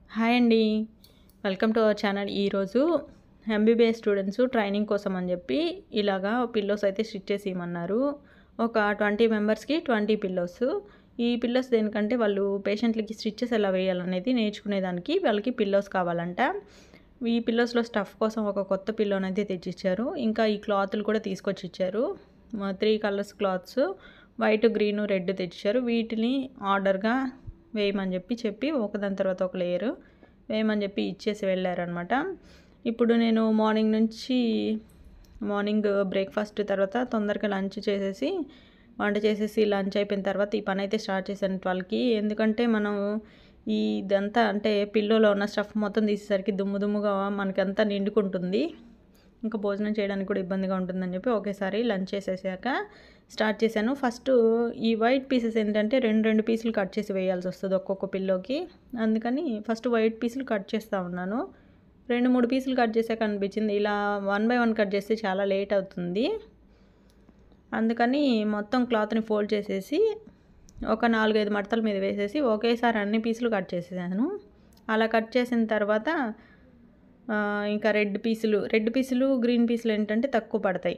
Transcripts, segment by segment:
Hi అండి. Welcome to our channel. ఈరోజు MBBS students training కోసం అని చెప్పి ఇలాగా పిల్లోస్ అయితే స్టిచ్ చేసి ఇవ్వమన్నారు. ఒక 20 మెంబర్స్కి 20 పిల్లోస్. ఈ పిల్లోస్ దేనికంటే వాళ్ళు పేషెంట్లకి స్టిచెస్ ఎలా వేయాలనేది నేర్చుకునేదానికి వాళ్ళకి పిల్లోస్ కావాలంట. ఈ పిల్లోస్లో స్టఫ్ కోసం ఒక కొత్త పిల్లోనైతే తెచ్చిచ్చారు. ఇంకా ఈ క్లాత్లు కూడా తీసుకొచ్చి ఇచ్చారు. 3 colours clothes white, green, red తెచ్చారు. వీటిని ఆర్డర్గా వేయమని చెప్పి ఒకదాని తర్వాత ఒక లేయరు వేయమని చెప్పి ఇచ్చేసి వెళ్ళారనమాట. ఇప్పుడు నేను మార్నింగ్ బ్రేక్ఫాస్ట్ తర్వాత తొందరగా వంట చేసేసి లంచ్ అయిపోయిన తర్వాత ఈ పని అయితే స్టార్ట్ చేశాను 12కి. ఎందుకంటే మనం ఇదంతా అంటే పిల్లోలో ఉన్న స్టఫ్ మొత్తం తీసేసరికి దుమ్ముగా మనకంతా నిండుకుంటుంది. ఇంకా భోజనం చేయడానికి కూడా ఇబ్బందిగా ఉంటుందని చెప్పి ఒకేసారి లంచ్ చేసేసాక స్టార్ట్ చేశాను. ఫస్ట్ ఈ వైట్ పీసెస్ ఏంటంటే రెండు పీసులు కట్ చేసి వేయాల్సి వస్తుంది ఒక్కొక్క పిల్లోకి. అందుకని ఫస్ట్ వైట్ పీసులు కట్ చేస్తూ ఉన్నాను. 2-3 పీసులు కట్ చేసాక అనిపించింది ఇలా 1 బై 1 కట్ చేస్తే చాలా లేట్ అవుతుంది. అందుకని మొత్తం క్లాత్ని ఫోల్డ్ చేసేసి ఒక 4-5 మడతల మీద వేసేసి ఒకేసారి అన్ని పీసులు కట్ చేసేసాను. అలా కట్ చేసిన తర్వాత ఇంకా రెడ్ పీసులు గ్రీన్ పీసులు ఏంటంటే తక్కువ పడతాయి.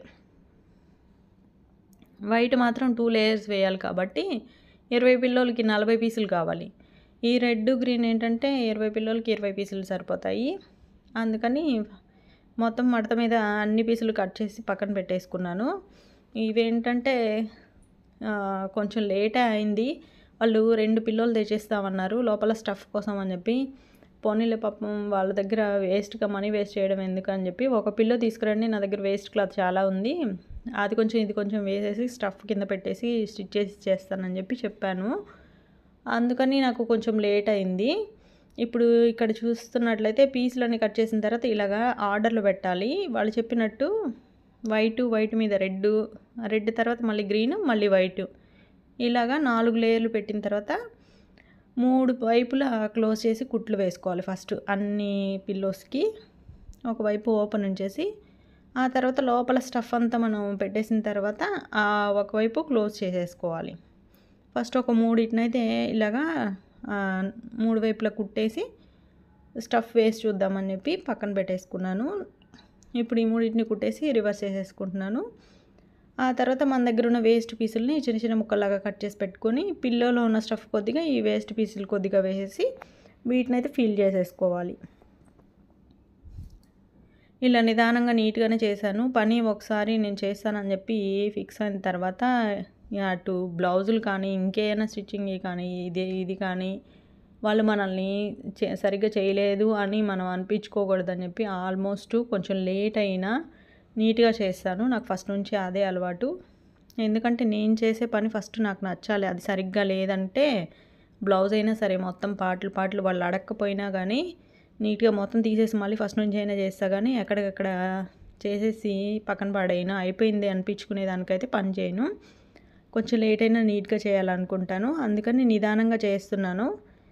వైట్ మాత్రం 2 లేయర్స్ వేయాలి కాబట్టి 20 పిల్లోలకి 40 పీసులు కావాలి. ఈ రెడ్ గ్రీన్ ఏంటంటే 20 పిల్లోలకి 20 పీసులు సరిపోతాయి. అందుకని మొత్తం మడత మీద అన్ని పీసులు కట్ చేసి పక్కన పెట్టేసుకున్నాను. ఇవేంటంటే కొంచెం లేటే అయింది. వాళ్ళు 2 పిల్లోలు తెచ్చేస్తామన్నారు లోపల స్టఫ్ కోసం అని చెప్పి. పోనీలే పాపం వాళ్ళ దగ్గర వేస్ట్గా మనీ వేస్ట్ చేయడం ఎందుకని చెప్పి ఒక పిల్లో తీసుకురండి, నా దగ్గర వేస్ట్ క్లాత్ చాలా ఉంది, అది కొంచెం ఇది కొంచెం వేసేసి స్టఫ్ కింద పెట్టేసి స్టిచ్ చేసి చేస్తానని చెప్పాను. అందుకని నాకు కొంచెం లేట్ అయింది. ఇప్పుడు ఇక్కడ చూస్తున్నట్లయితే పీసులన్నీ కట్ చేసిన తర్వాత ఇలాగా ఆర్డర్లో పెట్టాలి. వాళ్ళు చెప్పినట్టు వైట్ మీద రెడ్ తర్వాత మళ్ళీ గ్రీన్ మళ్ళీ వైట్ ఇలాగా 4 లేయర్లు పెట్టిన తర్వాత 3 వైపులా క్లోజ్ చేసి కుట్లు వేసుకోవాలి. ఫస్ట్ అన్ని పిల్లోస్కి ఒకవైపు ఓపెన్ ఉంచేసి ఆ తర్వాత లోపల స్టఫ్ అంతా మనం పెట్టేసిన తర్వాత ఒకవైపు క్లోజ్ చేసేసుకోవాలి. ఫస్ట్ ఒక 3 ఇలాగా 3 వైపులా కుట్టేసి స్టఫ్ వేసి చూద్దామని చెప్పి పక్కన పెట్టేసుకున్నాను. ఇప్పుడు ఈ 3 కుట్టేసి రివర్స్ చేసేసుకుంటున్నాను. ఆ తర్వాత మన దగ్గర ఉన్న వేస్ట్ పీసుల్ని చిన్న ముక్కల్లాగా కట్ చేసి పెట్టుకొని పిల్లోలో ఉన్న స్టఫ్ కొద్దిగా ఈ వేస్ట్ పీసులు కొద్దిగా వేసేసి వీటినైతే ఫిల్ చేసేసుకోవాలి. ఇలా నిదానంగా నీట్గానే చేశాను. పని ఒకసారి నేను చేస్తానని చెప్పి ఫిక్స్ అయిన తర్వాత అటు బ్లౌజులు కానీ ఇంకేమైనా స్టిచ్చింగ్ కానీ ఇది కానీ వాళ్ళు మనల్ని సరిగ్గా చేయలేదు అని మనం అనిపించుకోకూడదని చెప్పి ఆల్మోస్ట్ కొంచెం లేట్ అయినా నీట్గా చేస్తాను. నాకు ఫస్ట్ నుంచి అదే అలవాటు. ఎందుకంటే నేను చేసే పని ఫస్ట్ నాకు నచ్చాలి. అది సరిగ్గా లేదంటే బ్లౌజ్ అయినా సరే మొత్తం పాటలు వాళ్ళు అడగకపోయినా కానీ నీట్గా మొత్తం తీసేసి మళ్ళీ ఫస్ట్ నుంచి అయినా చేస్తా కానీ ఎక్కడికక్కడ చేసేసి పక్కన పడేయను. అయిపోయింది అనిపించుకునే దానికైతే పని చేయను. కొంచెం లేట్ అయినా నీట్గా చేయాలనుకుంటాను. అందుకని నిదానంగా చేస్తున్నాను.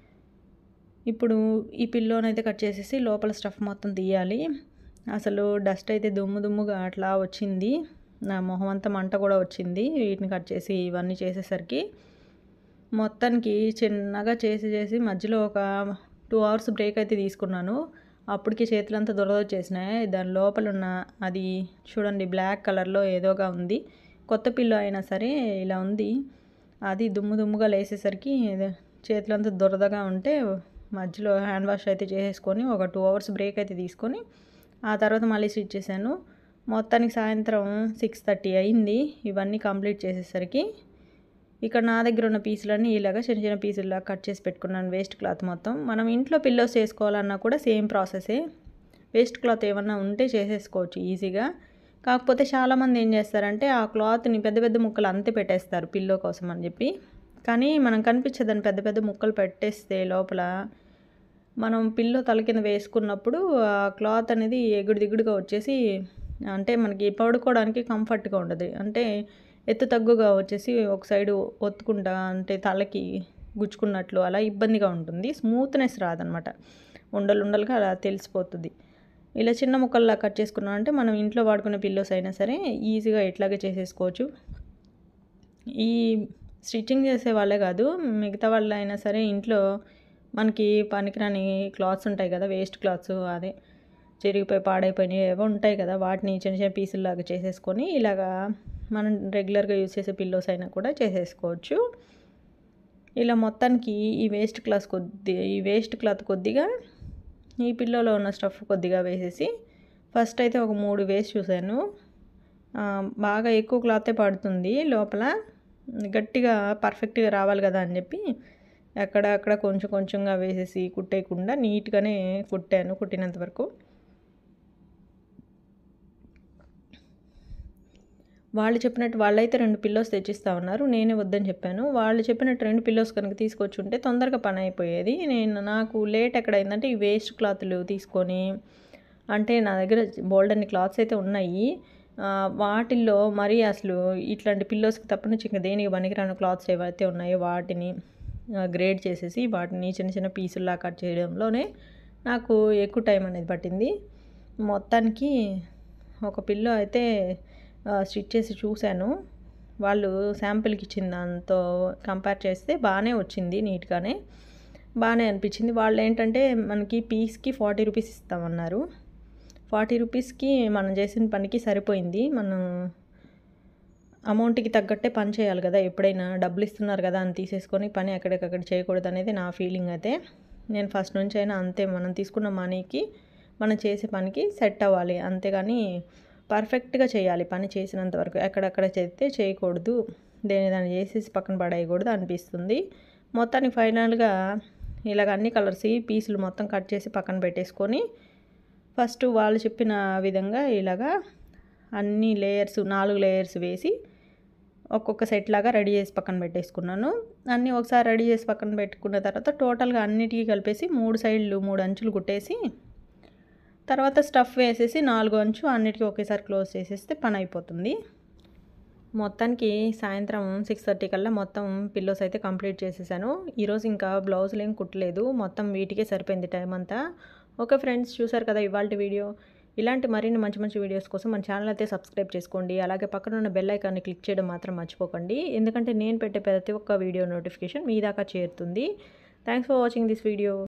ఇప్పుడు ఈ పిల్లోనైతే కట్ చేసేసి లోపల స్టఫ్ మొత్తం తీయాలి. అసలు డస్ట్ అయితే దుమ్ముగా అట్లా వచ్చింది. నా మొహం అంతా మంట కూడా వచ్చింది వీటిని కట్ చేసి ఇవన్నీ చేసేసరికి. మొత్తానికి చిన్నగా చేసి మధ్యలో ఒక 2 అవర్స్ బ్రేక్ అయితే తీసుకున్నాను. అప్పటికి చేతులంతా దురద వచ్చేసినాయి. దాని లోపల ఉన్న అది చూడండి బ్లాక్ కలర్లో ఏదోగా ఉంది. కొత్త పిల్లో అయినా సరే ఇలా ఉంది. అది దుమ్ముగా లేసేసరికి చేతులంతా దురదగా ఉంటే మధ్యలో హ్యాండ్ వాష్ అయితే చేసేసుకొని ఒక 2 అవర్స్ బ్రేక్ అయితే తీసుకొని ఆ తర్వాత మళ్ళీ స్టిచ్ చేశాను. మొత్తానికి సాయంత్రం 6:30 అయింది ఇవన్నీ కంప్లీట్ చేసేసరికి. ఇక్కడ నా దగ్గర ఉన్న పీసులన్నీ ఇలాగా చిన్న పీసుల్లా కట్ చేసి పెట్టుకున్నాను. వేస్ట్ క్లాత్ మొత్తం మనం ఇంట్లో పిల్లోస్ చేసుకోవాలన్నా కూడా సేమ్ ప్రాసెసే. వేస్ట్ క్లాత్ ఏమన్నా ఉంటే చేసేసుకోవచ్చు ఈజీగా. కాకపోతే చాలామంది ఏం చేస్తారంటే ఆ క్లాత్ని పెద్ద ముక్కలు అంతే పెట్టేస్తారు పిల్లో కోసం అని చెప్పి. కానీ మనం కనిపించదని పెద్ద ముక్కలు పెట్టేస్తే లోపల మనం పిల్లో తల కింద వేసుకున్నప్పుడు ఆ క్లాత్ అనేది ఎగుడు వచ్చేసి అంటే మనకి పడుకోవడానికి కంఫర్ట్గా ఉండదు. అంటే ఎత్తు తగ్గుగా వచ్చేసి ఒక సైడు ఒత్తుకుంటా అంటే తలకి గుచ్చుకున్నట్లు అలా ఇబ్బందిగా ఉంటుంది. స్మూత్నెస్ రాదనమాట. ఉండలుగా అలా తెలిసిపోతుంది. ఇలా చిన్న ముక్కల్లా కట్ చేసుకున్నాం అంటే మనం ఇంట్లో వాడుకునే పిల్లోస్ అయినా సరే ఈజీగా ఇట్లాగే చేసేసుకోవచ్చు. ఈ స్టిచ్చింగ్ చేసే వాళ్ళే కాదు మిగతా వాళ్ళు అయినా సరే ఇంట్లో మనకి పనికిరాని క్లాత్స్ ఉంటాయి కదా, వేస్ట్ క్లాత్స్, అదే చిరిగిపోయి పాడైపోయినాయి ఏవో ఉంటాయి కదా, వాటిని చిన్న చిన్న పీసుల్లాగా చేసేసుకొని ఇలాగా మనం రెగ్యులర్గా యూజ్ చేసే పిల్లోస్ అయినా కూడా చేసేసుకోవచ్చు. ఇలా మొత్తానికి ఈ వేస్ట్ క్లాత్ కొద్దిగా ఈ పిల్లోలో ఉన్న స్టఫ్ కొద్దిగా వేసేసి ఫస్ట్ అయితే ఒక 3 వేసి చూశాను. బాగా ఎక్కువ క్లాతే పడుతుంది లోపల, గట్టిగా పర్ఫెక్ట్గా రావాలి కదా అని చెప్పి అక్కడ కొంచెం కొంచెంగా వేసేసి కుట్టేయకుండా నీట్గానే కుట్టాను, కుట్టినంత వరకు. వాళ్ళు చెప్పినట్టు వాళ్ళైతే 2 పిల్లోస్ తెచ్చిస్తా ఉన్నారు, నేనే వద్దని చెప్పాను. వాళ్ళు చెప్పినట్టు 2 పిల్లోస్ కనుక తీసుకొచ్చి ఉంటే తొందరగా పని అయిపోయేది. నాకు లేట్ ఎక్కడైందంటే ఈ వేస్ట్ క్లాత్లు తీసుకొని, అంటే నా దగ్గర బోల్డన్ని క్లాత్స్ అయితే ఉన్నాయి, వాటిల్లో మరీ అసలు ఇట్లాంటి పిల్లోస్కి తప్పనిచ్చి ఇంకా దేనికి పనికిరాని క్లాత్స్ ఏవైతే ఉన్నాయో వాటిని గ్రేడ్ చేసేసి వాటిని చిన్న చిన్న పీసుల్లా కట్ చేయడంలోనే నాకు ఎక్కువ టైం అనేది పట్టింది. మొత్తానికి ఒక పిల్లో అయితే స్టిచ్ చేసి చూశాను. వాళ్ళు శాంపిల్కి ఇచ్చిన దాంతో కంపేర్ చేస్తే బాగానే వచ్చింది, నీట్గానే బాగానే అనిపించింది. వాళ్ళు ఏంటంటే మనకి పీస్కి 40 రూపీస్ ఇస్తామన్నారు. 40 రూపీస్కి మనం చేసిన పనికి సరిపోయింది. మనం అమౌంట్కి తగ్గట్టే పని చేయాలి కదా, ఎప్పుడైనా డబ్బులు ఇస్తున్నారు కదా అని తీసేసుకొని పని ఎక్కడికక్కడ చేయకూడదు అనేది నా ఫీలింగ్ అయితే. నేను ఫస్ట్ నుంచి అయినా అంతే, మనం తీసుకున్న మనీకి మనం చేసే పనికి సెట్ అవ్వాలి, అంతేగాని పర్ఫెక్ట్గా చేయాలి పని చేసినంత వరకు. ఎక్కడెక్కడ చేస్తే చేయకూడదు, దాన్ని చేసేసి పక్కన పడేయకూడదు అనిపిస్తుంది. మొత్తానికి ఫైనల్గా ఇలాగ అన్ని కలర్స్ పీసులు మొత్తం కట్ చేసి పక్కన పెట్టేసుకొని ఫస్ట్ వాళ్ళు చెప్పిన విధంగా ఇలాగా అన్ని లేయర్స్ 4 లేయర్స్ వేసి ఒక్కొక్క సెట్ లాగా రెడీ చేసి పక్కన పెట్టేసుకున్నాను. అన్నీ ఒకసారి రెడీ చేసి పక్కన పెట్టుకున్న తర్వాత టోటల్గా అన్నిటికీ కలిపేసి 3 సైడ్లు 3 అంచులు కుట్టేసి తర్వాత స్టఫ్ వేసేసి 4 అంచు అన్నిటికీ ఒకేసారి క్లోజ్ చేసేస్తే పని అయిపోతుంది. మొత్తానికి సాయంత్రం 6:30 కల్లా మొత్తం పిల్లోస్ అయితే కంప్లీట్ చేసేసాను. ఈరోజు ఇంకా బ్లౌజులు ఏం కుట్టలేదు, మొత్తం వీటికే సరిపోయింది టైం అంతా. ఓకే ఫ్రెండ్స్, చూసారు కదా ఇవాల్టి వీడియో. ఇలాంటి మరిన్ని మంచి మంచి వీడియోస్ కోసం మన ఛానల్ అయితే సబ్స్క్రైబ్ చేసుకోండి. అలాగే పక్కన ఉన్న బెల్ ఐకాన్ని క్లిక్ చేయడం మాత్రం మర్చిపోకండి, ఎందుకంటే నేను పెట్టే ప్రతి ఒక్క వీడియో నోటిఫికేషన్ మీ దాకా చేరుతుంది. Thanks for watching this video.